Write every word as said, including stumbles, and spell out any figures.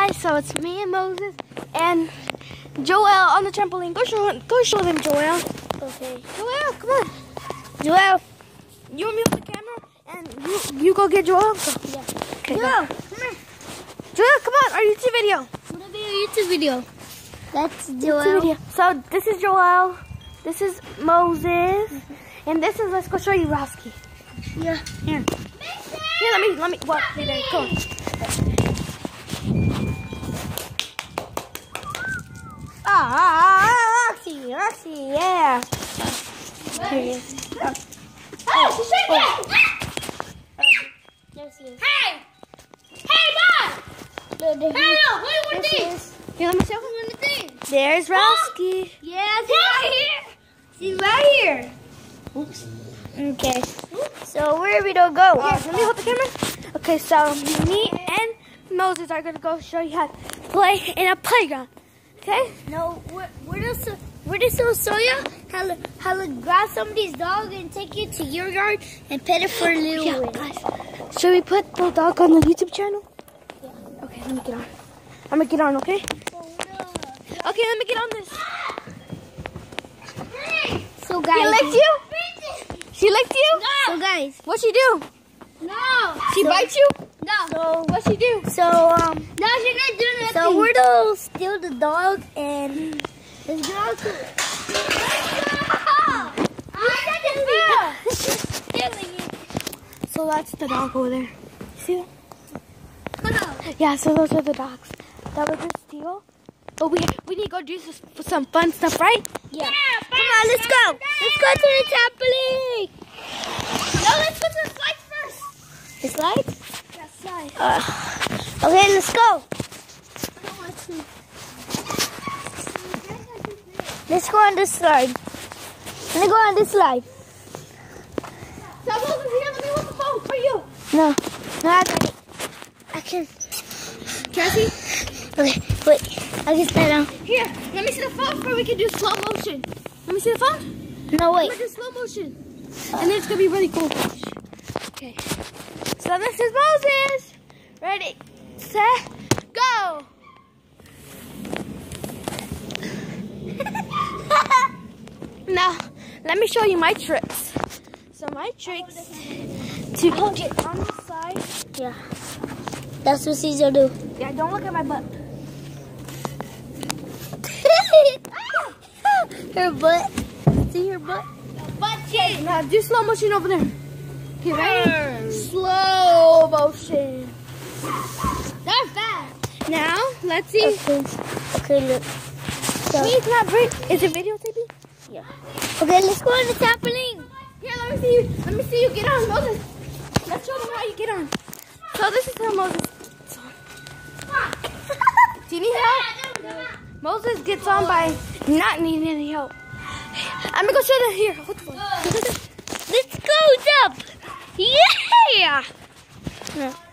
guys, so it's me and Moses and Joel on the trampoline. Go show, go show them, Joel. Okay. Joel, come on. Joel. You want me with the camera and you you go get Joel? Go. Yeah. Okay, Joel, go. come here. Joel, come on, our YouTube video. Wanna be a YouTube video? That's Joel. YouTube video. So this is Joel. This is Moses. Mm-hmm. And this is, let's go show you Roski. Yeah. Here. Here, let me, let me, what? Here, there, go. Ah, Roxy, Roxy, yeah. Here he is. Oh. Hey, she's shaking! Oh. There she is. Hey! Hey, Mom! There, there, Hey, no, what there are she these? is. Here, let me show you. What are these? There's Roski. Yeah, she's What? right here. She's right here. Oops. Okay. So where are we gonna go? Here, let me hold the camera. Okay, so me and Moses are gonna go show you how to play in a playground. Okay? No, we're, we're just we're just gonna show you how to how to grab somebody's dog and take it to your yard and pet it for a little Yeah, bit. guys. Should we put the dog on the YouTube channel? Yeah. Okay, let me get on. I'm gonna get on, okay? Okay, let me get on this. So guys, She licked you? She licked you? So guys, What'd she do? No! She So- bites you? No! So what'd she do? so um, No, she's not doing nothing! so we're gonna steal the dog and let's go to it. So that's the dog over there. See that? Yeah, so those are the dogs that we just steal. But we we need to go do some, some fun stuff, right? Yeah. Come on, let's go. Let's go to the trampoline. No, let's go to the slides first! The slides? Yeah, slides. Uh, okay, let's go. Let's go on this slide. Let me go on this slide. So, Moses, here, let me hold the phone for you! No, no, I got it. I can. Cassie, Okay, wait. I can stand down. here, let me see the phone before we can do slow motion. Let me see the phone. No, We're wait. gonna do slow motion. And then it's gonna be really cool. Okay. So this is Moses. Ready, set, go. Now, let me show you my tricks. So my tricks to get on the side. Yeah. That's what Caesar do. Yeah, don't look at my butt. Her butt. See her butt? Butt cheek! Now do slow motion over there. Okay, ready? Slow motion. That's fast! Now, let's see. Okay. Okay, look. So, Wait, it's not break. Is it videotaping? yeah. Okay, let's go on the trampoline. Here, let me see you. Let me see you get on, Moses. Let's show them how you get on. So this is how Moses gets on. Do you need help? Moses gets on by not needing any help. I'm gonna go show them here. Hold the phone. Let's go up. Yeah.